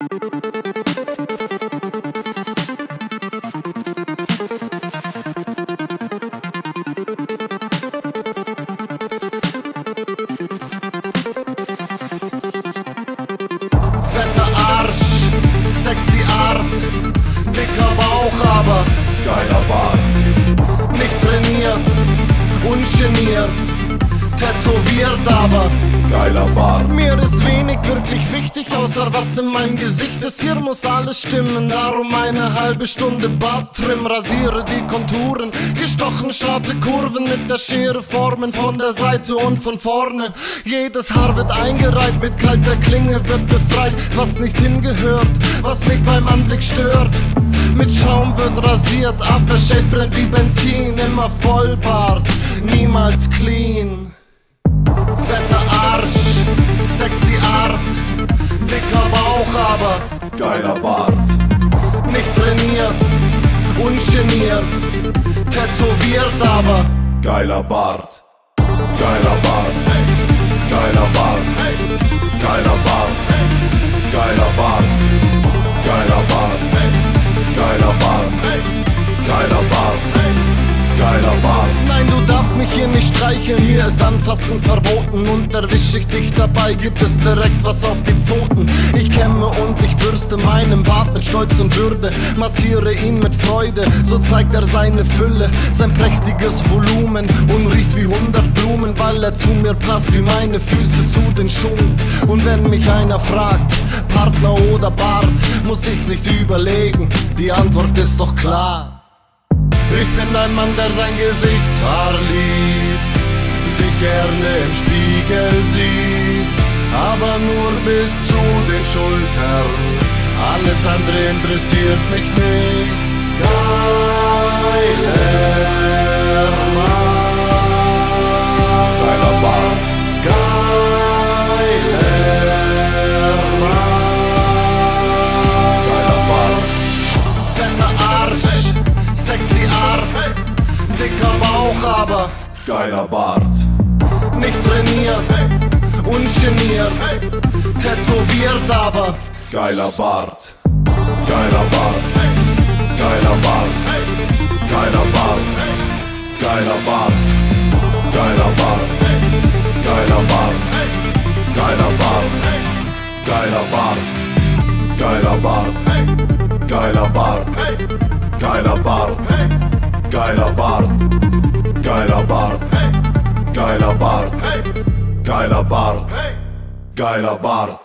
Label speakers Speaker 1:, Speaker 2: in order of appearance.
Speaker 1: Fetter Arsch, sexy Art, dicker Bauch, aber geiler Bart. Nicht trainiert, ungeniert, tätowiert, aber geiler Bart. Mir ist wenig wirklich wichtig, außer was in meinem Gesicht ist. Hier muss alles stimmen, darum eine halbe Stunde Barttrim. Rasiere die Konturen, gestochen scharfe Kurven mit der Schere formen, von der Seite und von vorne. Jedes Haar wird eingereiht, mit kalter Klinge wird befreit. Was nicht hingehört, was mich beim Anblick stört. Mit Schaum wird rasiert, Aftershave brennt wie Benzin. Immer Vollbart, niemals clean. Fetter Arsch, sexy Art, dicker Bauch, aber geiler Bart. Nicht trainiert, ungeniert, tätowiert, aber geiler Bart. Geiler Bart, geiler Bart, geiler Bart, geiler Bart, geiler Bart, geiler Bart, geiler Bart, geiler Bart. Nein, du darfst mich hier nicht streicheln, hier ist Anfassen verboten. Und erwisch ich dich dabei, gibt es direkt was auf die Pfoten. Ich kämme und ich bürste meinen Bart mit Stolz und Würde, massiere ihn mit Freude, so zeigt er seine Fülle, sein prächtiges Volumen und riecht wie 100 Blumen, weil er zu mir passt wie meine Füße zu den Schuhen. Und wenn mich einer fragt, Partner oder Bart, muss ich nicht überlegen, die Antwort ist doch klar. Ich bin ein Mann, der sein Gesichtshaar liebt, sich gerne im Spiegel sieht, aber nur bis zu den Schultern. Alles andere interessiert mich nicht. Geiler Mann, geiler Bart, geiler Mann, geiler Bart. Fetter Arsch, sexy Art, dicker Bauch, aber geiler Bart. Nicht trainiert, ungeniert, tätowiert, aber geiler Bart. Geiler Bart, geiler Bart, geiler Bart, geiler Bart, geiler Bart, geiler Bart, geiler Bart, geiler Bart, geiler Bart, geiler Bart, geiler Bart, geiler Bart, geiler Bart, geiler Bart, geiler Bart, geiler Bart.